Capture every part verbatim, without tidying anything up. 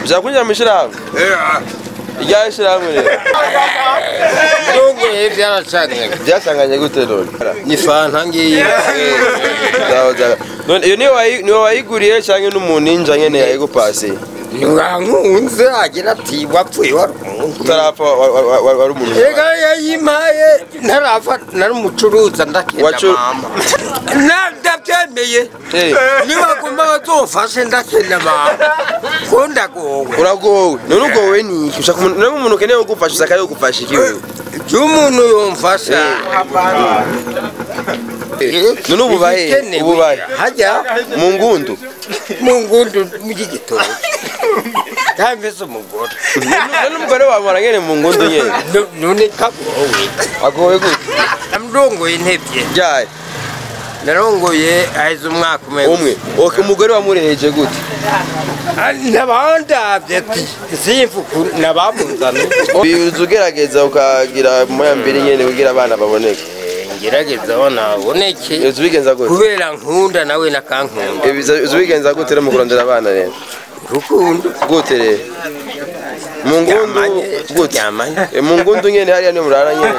Byakunjira mishirahamwe? Eh. Ijya shirahamwe rero. Ndongo byaracanye. Byasanganye gute none? Ni fanta ngiye. Dawo dawo. None iyo ni wayi ni wayiguriye cyangwa n'umuntu inja nyene yayigupase? Ngankunze agira ati wapfuye wari Utarapfa wari umuntu. Ega yayimaye ntarafa nari umucuruza ndakenda mama. Ndabyemeye. Eh. Niba guma bazofashe ndakenda mama. Konda gowe. Uragowe. None ugowe ni iki? Ushaka umuntu umuntu keneye kugufasha usakaye kugufasha iki wewe? Cyumuntu yomfasha. None ububahe ububahe hajya mu ngundu. Mu ngundu mu gitondo. Kambezo mugora. None umugore wawe marangene mu ngundu nyene. None kagowe. Agowe gute? Amdongo intebye. Jaye. Narongoye aize umwaka umwe. Umwe. Okay umugore wamureheje gute? Nabandavye ati simfuku nabamuzana. Uzugerageza ukagira moya mbere nyene kugira abana baboneke. Ngerageza abana baboneke. Uzubigenza gute? Kubera nkunda nawe nakankunda. Uzubigenza gute rero mu kurondera abana rero? Rukundo. Gute rero? Mu ngundu gute? Mu ngundu nyene hariya ni murara nyene.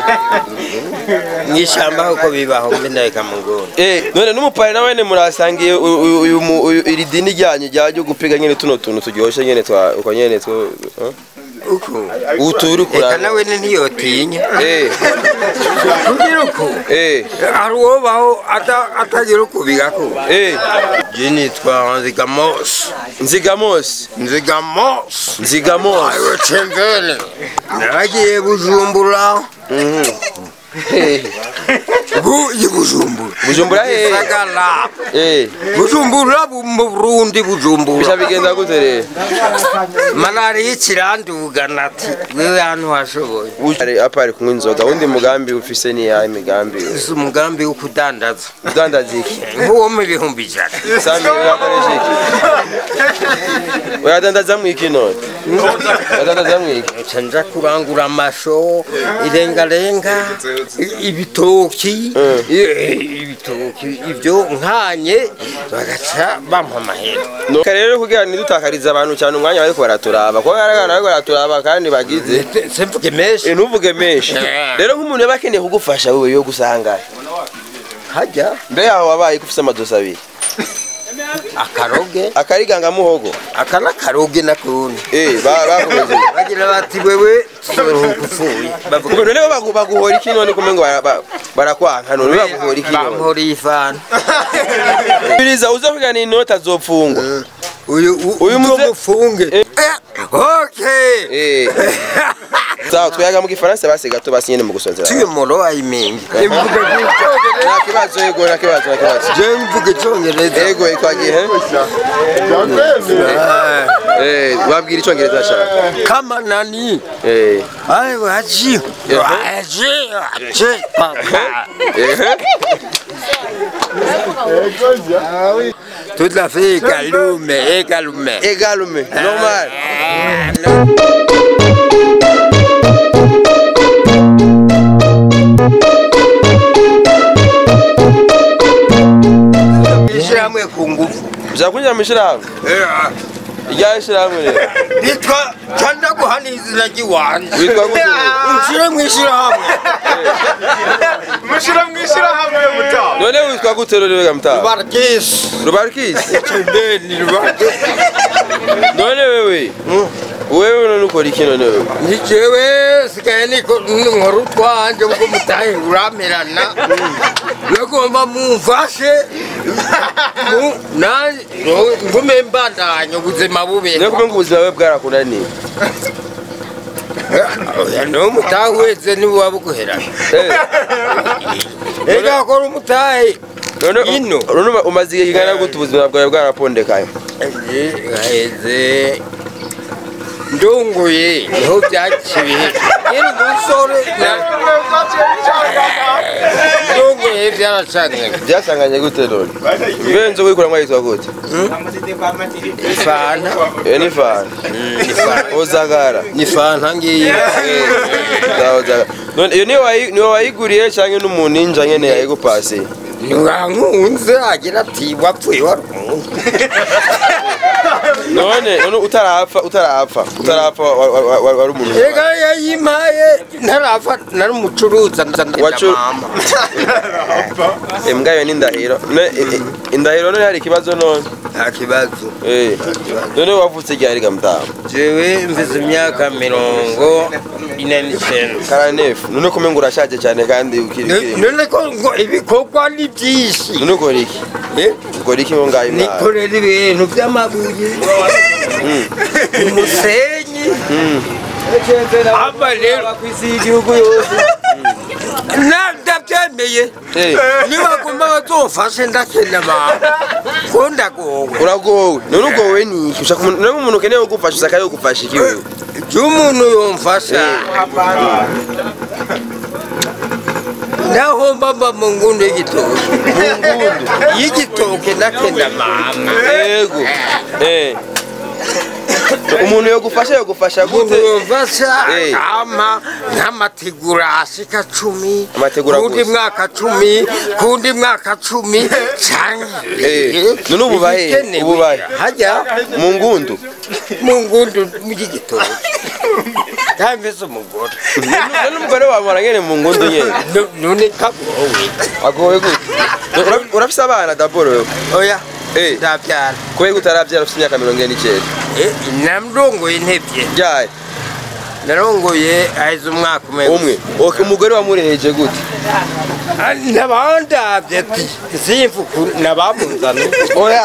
Nishamba uko bibaho mbendeka mu ngundu. Eh none n'umupare nawe ne murasangiye uyu iri dini ryanye ryaje gupiga nyene tuno tuntu turyoshe nyene twa uko nyene two uko uturi kurana. Eka nawe ntiyotinya. Eh. Kugira uko. Eh. Aruwo baho ata atagira uko bigako. Eh. Jini twa Nzigamos. Nzigamos. Nzigamos. Nzigamos. Ayo chengele. Nagiye Bujumbura. Mhm. Eh. Bu Bujumbura. Bujumbura eh. Sagala. Eh. Bujumbura mu Burundi Bujumbura. Bishabigenda gute rero? Manari ikiranduga nati wewe hano hashoboye. Ari apari kunywa inzoga undi mugambi ufise ni ya imigambi. Isi umugambi wo kudandaza. Kudandaza iki? Nkuwo mu bihumbi ijana. Sami urakoresha iki? Uradandaza mu iki none? Uradandaza mu iki? Canja kurangura amasho irengarenga ibitoki ibitoki ibyo nkanye bagaca bampa amahera. No rero kugira nidutakariza abantu cyane umwanya bari ko baraturaba ko yaragana bari baraturaba kandi bagize semvuge meshi eh ntuvuge meshi rero nk'umuntu yabakeneye kugufasha wewe yo gusanga hajya mbe yaho wabaye kufise amadosa abiri akaroge akariganga muhogo akana karoge nakuni eh bakomeze bagira bati wewe kufuye bavuga none baguhora iki none kumengo barakwanka none baguhora iki none bamuhora ifana biriza uzavuga ni inota zopfungwa uyu uyu mufunge okay eh sawa twayaga mu gifaransa base gato basinyene mu gusonzera tiye molo ayimengi nakibazo yego nakibazo nakibazo je mvuge cyongereza yego ikwagiye eh wabwira icyongereza cyane kama nani eh ai waji waji waji eh toute la fille galume et galume et galume normal ishiramwe ku ngufu byakunjira mishirahamwe eh ijya shirahamwe rero bitwa cyanda guhanizira giwanje bitwa gute ushira mwishirahamwe mushira mwishirahamwe muta none witwa gute rero wega muta Rubarkis Rubarkis cyembeni Rubarkis none wewe wewe none ukora iki none wewe ni jewe sikaye niko nkuru twanje uko mutahe uramerana nagomba mumfashe mu na ngume mbandanye ubuzima bube ne kumenga ubuzima bwe bwarakunaniye no mutahweze ni wabuguherana eh ega ko mutahe none ino none umaze igihe kingana gute ubuzima bwawe bwarapondekaye gaheze ndongoye niho byakibihe yari umusore ndongoye byaracanye byasanganye gute none benzo wikora mwayitwa gute ifana eh ni fana ozagara ni fana ngiye dawo none iyo ni wayi ni wayiguriye cyangwa n'umuntu inja nyene yayigupase ngankunze agira ati wapfuye wari none none utarapfa utarapfa utarapfa wari umuntu ega yayimaye ntarapfa nari umucuruza nzanira mama embwa yo n'indahiro indahiro none hari ikibazo none nta kibazo eh none wavutse ryari gamutama jewe mvize imyaka mirongo ine n'icyenda karanefu none kumenga urashaje cyane kandi ukiri none ko ibikorwa ni byinshi none ukora iki ukora iki ngo ngayo nikorera ibintu by'amabuye umusenyi aba rero kwisi y'igihugu yose ndabyemeye niba gomba bazofashe ndakena abantu ko ndagowe uragowe none ugowe ni iki ushaka none umuntu ukeneye kugufasha usaka yo gufasha iki wewe cy'umuntu yomfasha naho mbamba mu ngundo y'igitoke mu ngundo y'igitoke ndakenda mama yego eh umuntu yo gufasha yo gufasha gute yomfasha ama n'amategura ashika cumi amategura kundi mwaka cumi kundi mwaka cumi eh none ubu bahe ubu bahe hajya mu ngundo mu ngundo mu gitoke kambizo umugore none umugore wawe marangene mu ngundo nyene none kagowe agowe gute urafise abana daboro oya eh ndabyara koye gutarabyara ufite imyaka mirongo ine n'icyenda eh namrongoye ntebye ryari narongoye aize umwaka umwe umwe okay umugore wamureheje gute nabandavye ati simfu nabamuzana oya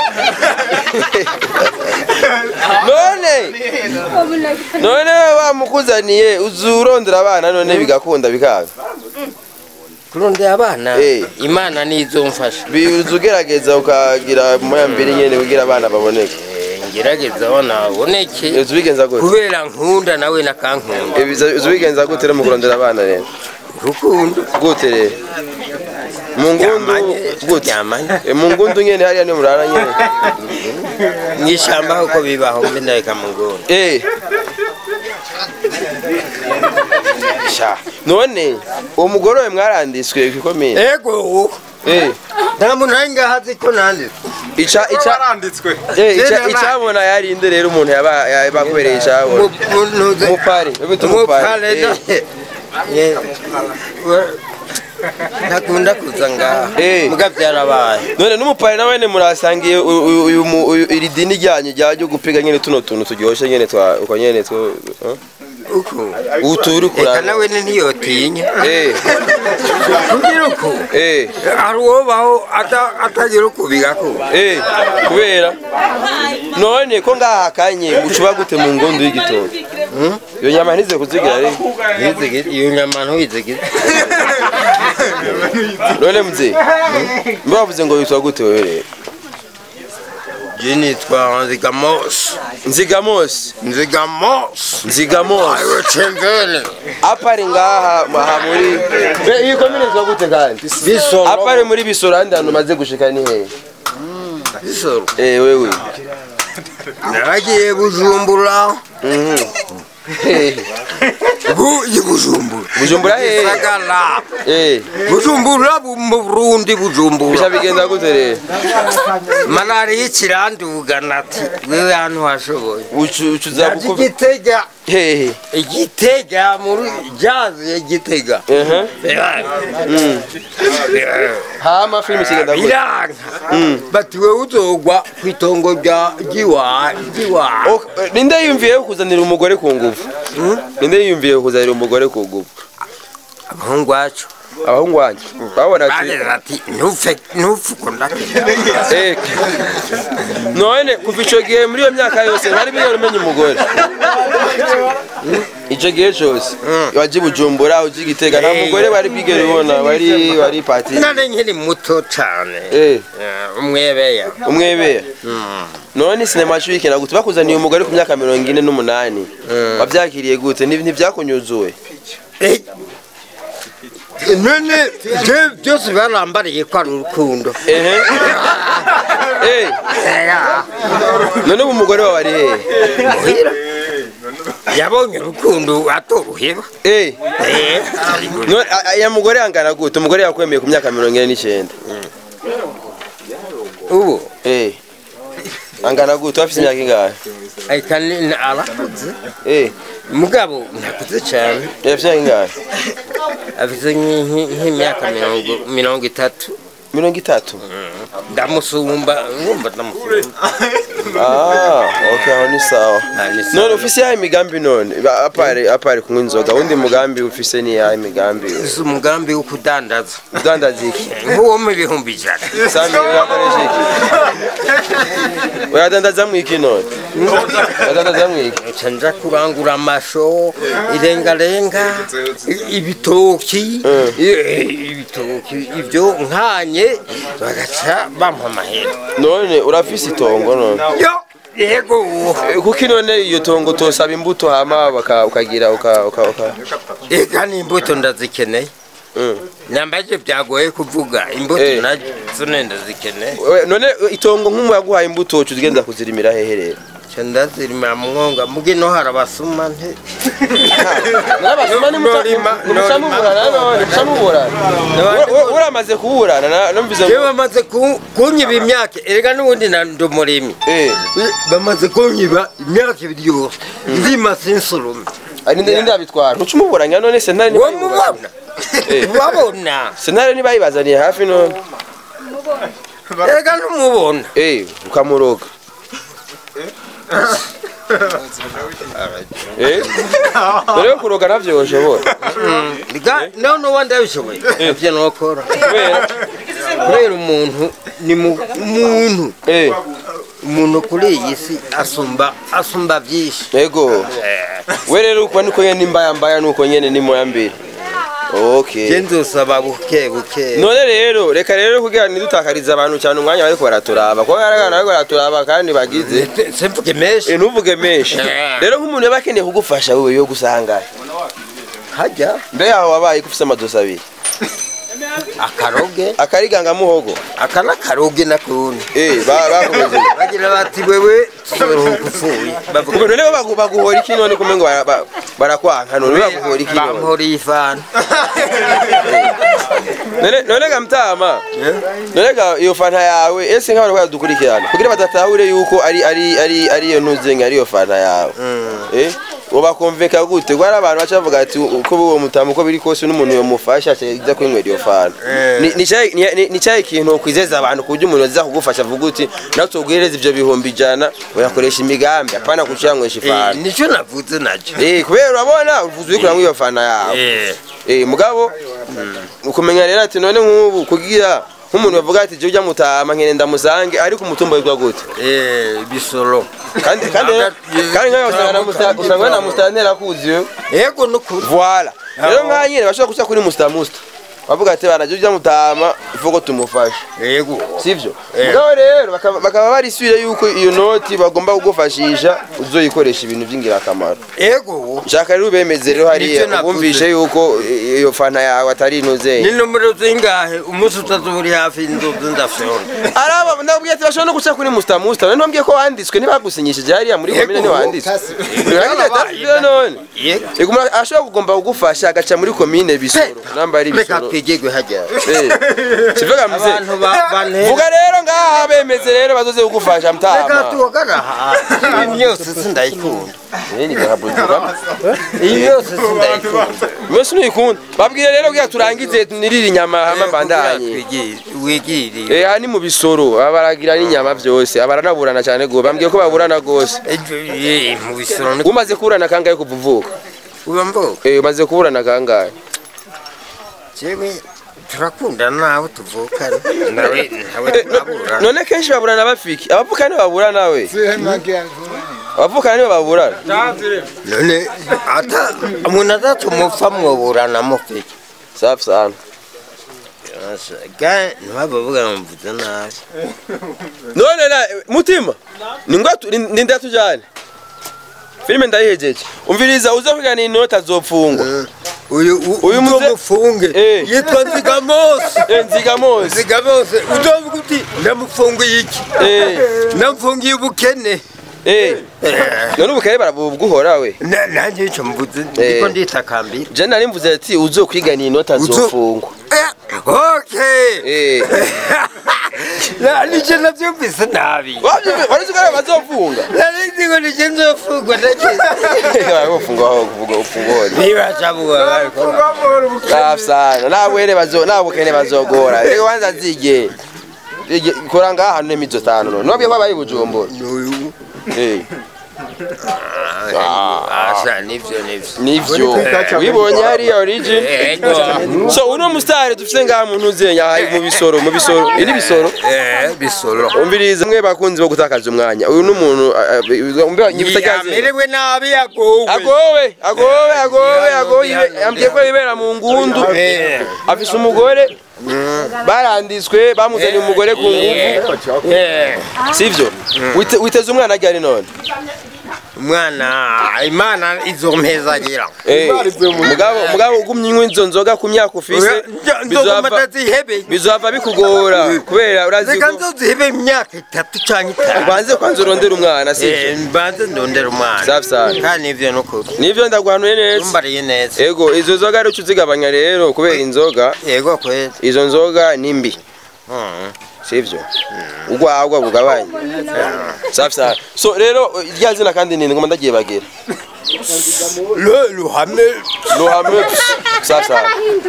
none none bamukuzaniye uzurondera abana none bigakunda bikaga kurondera abana imana nizomfasha bizugerageza ukagira moya mbere nyene kugira abana baboneke ngerageza abana baboneke uzubigenza gute kubera nkunda nawe nakankunda uzubigenza gute mu kurondera abana rero rukundo gute rero mu ngundu gute mu ngundu nyene hariya ni murara nyene mwishamba uko bibaho mbe ndayika mu ngundu eh sha none uwo mugore we mwarandiswe gikomeye ego eh nta muntu ainga hazi ko nanditswe ica ica aranditswe eh ica icabona yari inde rero umuntu yaba yabakubereye icabo mupare bibita mupare eh nakunda kuza ngaha muga byarabaye none n'umupare nawe ne murasangiye uyu iri dini ryanyu ryaje gupiga nyene tuno tuntu turyoshe nyene twa uko nyene two uko uturi kurana nawe ntiyotinya eh kugira uko eh aruwo baho atagira uko bigako eh kubera none ko ngaha kanye mucuba gute mu ngondo y'igitoki yo nyama ntize kuzigira rero ntize iyo nyama ntize none mze mbavuze ngo yitwa gute wewe rero jini twa Nzigamos Nzigamos Nzigamos Nzigamos ayo chengene apari ngaha aha muri iyi komine zwa gute kandi bisoro apari muri bisoro andi hano maze gushika ni he bisoro eh wewe naragiye Bujumbura mhm bu Bujumbura Bujumbura he sagala eh Bujumbura mu Burundi Bujumbura bishabigenda gute rero manari ikiranduga nati wewe hano hashoboye ucuza guko Gitega hehe Igitega muri jazi Igitega eh mhm hama film kigenda gute bati wewe uzogwa kwitongo rya giwa giwa ninde yumviye kuzanira umugore ku nguvu ninde yumviye kuzanira umugore ku nguvu abahungu bacu abahungu wanjye babona ati ntufe ntufu kondake eh none kuva ico gihe muri iyo myaka yose ntari bigera umenya umugore ico gihe cyose waje Bujumbura uzi Gitega nta mugore bari bigera ubona bari bari party nane nkiri muto cyane eh umwebeya umwebeya none sinema cyuke nagutu bakuzaniye umugore ku myaka mirongo ine n'umunani bavyakiriye gute ntivyakunyuzuwe none byose barambariye ko ari urukundo ehe eh none umugore wawe ari he yabonye urukundo atoruheba eh none ya mugore angana gute umugore yakwemeye ku myaka mirongo ine n'icyenda ubu eh angana gute afite imyaka ingahe ariko ni arakuze eh mugabo nakuze cyane afite imyaka ingahe afite nk'imyaka mirongo mirongo itatu mirongo itatu ndamusumba ngumva ndamusumba ah okay aho ni sawa none ufise ya imigambi none apare apare kunywa inzoga undi mugambi ufise ni ya imigambi uzi umugambi wo kudandaza kudandaza iki nk'uwo mu bihumbi ijana sami urakoresha iki uradandaza mu iki none uradandaza mu iki canja kurangura amasho irengarenga ibitoki ibitoki ibyo nkanye bagaca bampa amahera none urafise itongo none yo yego kuki none iyo tongo tosaba imbuto hama ukagira uka uka eka ni imbuto ndazikeneye nambaje byagoye kuvuga imbuto nazo ndazikeneye none itongo nk'umu yaguhaye imbuto cyo ugenda kuzirimira heherera ndazirima mwonga mugino harabasuma nte n'abasuma ni mutarima mucamuburana none mucamuburana uramaze kuburana numvize je bamaze kunyiba imyaka erega nubundi nandumurimi eh bamaze kunyiba imyaka ibiri yose ndima sinsurume ari nde ndabitwara ntucumuburanya none sentare ni wamubona wabona sentare ni bayibazaniye hafi none erega numubona eh ukamuroga eh rero kuroga navyo ushobora biga no no wanda bishoboye byo nokora kubera umuntu ni umuntu eh umuntu kuri iyi si asumba asumba byinshi yego we rero uko niko nyene imbaya mbaya nuko nyene ni moya mbere okay genzo saba buke buke none rero reka rero kugira nidutakariza abantu cyane umwanya bariko baraturaba ko yaragana bariko baraturaba kandi bagize semvuge meshi eh ntuvuge meshi rero nk'umuntu yabakeneye kugufasha wewe yo gusanga hajya mbe yaho wabaye kufise amadosa abiri akaroge akariganga muhogo akana karoge nakundi eh bakomeze bagira bati wewe kufuye bavuga none baguhora iki none kumengo barakwanka none baguhora iki none bamuhora ifana none none gamtama none ga iyo fanta yawe ese nk'abantu badukurikirana kugira badatahure yuko ari ari ari ari iyo ntuzenga ari iyo fanta yawe eh ubakonveka gute gwara abantu bacavuga ati uko uwo mutamu uko biri kose n'umuntu yo mufasha cyeza kwinywera iyo fanta ni cyaye ni cyaye ikintu kwizeza abantu kujya umuntu aza kugufasha vuga uti natugwireza ivyo bihombi jana uyakoresha imigambi apana kucyanywesha fanta nico navuze naje eh kubera urabona uvuze uri kurangwa iyo fanta yawe eh eh mugabo ukumenya rero ati none nk'ubu kugira nk'umuntu bavuga ati je ujya mutama nkene ndamusange ariko umutumba witwa gute eh bisoro kandi kandi kandi nkayo usanga usanga na mustantera kuziyo yego nukuri voilà rero nkanyine bashobora kuca kuri mustamusta bavuga ati baraje ujya mutama ivugo tumufasha yego sivyo mugabo rero bakaba bari suire yuko iyo noti bagomba kugufashisha uzoyikoresha ibintu byingira akamaro yego shaka rero bemeze rero hari ubumvishe yuko iyo fanta yawe atari inoze ni numero zingahe umunsi utazuri hafi inzozi ndafyona araba ndabwiye ati bashobora no guca kuri mustamusta none nambwiye ko wanditswe nibagusinyishije hariya muri komine ni wanditswe none yego ashobora kugomba kugufasha agaca muri komine bisoro namba ari bisoro kigegwe hajya eh kivuga mze abantu bane vuga rero ngaha bemeze rero bazoze kugufasha mtama reka tuwagara imyose sindayikunda ni gahabuduka imyose sindayikunda mwese nuyikunda babwire rero kugira turangize niriri nyama hama bandanye wigiri eh hani mu bisoro abaragira n'inyama byose abaranaburana cyane go bambwiye ko baburana gose eh mu bisoro umaze kurana kangaye kuvuvuka ubambo eh umaze kurana kangaye Jewe turakunda nawe tuvukana nawe nawe tuburana none kenshi baburana bafiki abavukana babura nawe abavukana nibo baburana none ata umuntu azatumupfa mwoburana mufiki safi sana ga ntibavuga mvuze nabi none na mutima ningwa ninde tujane filime ndayihejeje umviriza uzovugana inota zopfungwa uyu uyu mufunge yitwa Nzigamose eh Nzigamose Nzigamose udovuga uti ndamufungiye iki eh ndamufungiye ubukene eh none ubukene barabuguhora we nanjye ico mvuze ndiko nditakambira je nari mvuze ati uzokwigana inota zopfungwa okay eh La nije navyumvise nabi. Wari zikora bazofunga. La nije nije nzofungwa ndake. Bafunga aho kuvuga ufungore. Niba chabuga bariko. Kafsana nabwere bazo nabukene bazogora. Rego banza zige. Koranga hano emizo tano. Nobye kwabaye bujumbura. Eh. Asa nivyo nivyo. Nivyo. Wibonye ari origin. So uno mustari dufise ngaha muntu uzenya hari mu bisoro mu bisoro. Iri bisoro? Eh bisoro. Umbiriza mwe bakunzi bo gutakaza umwanya. Uyu numuntu umbe nyibutagaze. Yamerewe nabi yagowe. Agowe, agowe, agowe, agowe. Ambye ko ibera mu ngundu. Afise umugore. Barandiswe bamuzanye umugore ku nguvu. Eh. Sivyo? Witeze umwana ajyane none. Mwana Imana izompezagira. Eh. Mugabo mugabo ugumye inkwi izo nzoga ku myaka ufise. Bizova bizova bikugora kubera urazi ko nzozihebe imyaka itatu canke itanu. Banze kwanza urondera umwana sivyo? Eh banze ndondera umwana. Safi safi. Kandi ivyo nuko. Nivyo ndagwanuye neza. Umbariye neza. Ego izo nzoga rero uzigabanya rero kubera inzoga. Yego kwezi. Izo nzoga nimbi. Mhm. Sivyo? Ugwagwa bugabanye. Safi safi. So rero irya zina kandi nini ngoma ndagiye bagera. Le Luhame. Luhame. Safi safi.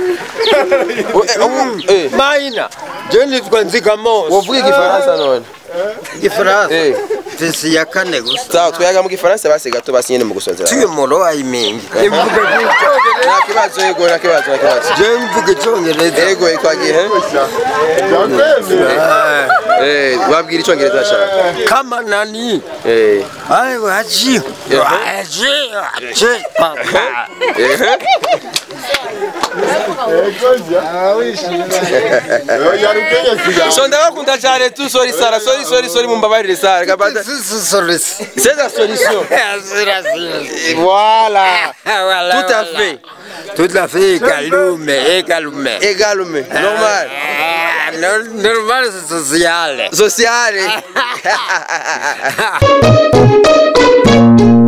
Eh. Maina. Je nitwa Nzigamos. Wovuga igifaransa none. Igifaransa. Eh. Fisi ya kane gusa. Sawa twayaga mu gifaransa base gato basinyene mu gusonzera. Tuye moro ayimingi. Na kibazo yego na kibazo na kibazo. Je mvuge cyongereza. Yego ikwagihe. Eh, wabwira icyongereza cyane. Kama nani? Eh. Ai waji. Waji. Je papa. Eh. So ndagakunda cyane tu sorry Sara sorry sorry sorry mumbabarire Sara kabada. Sorry. C'est la solution. Voilà. Tout à fait. Tout à fait égalume, égalume. Égalume, normal. Normal c'est social. Social.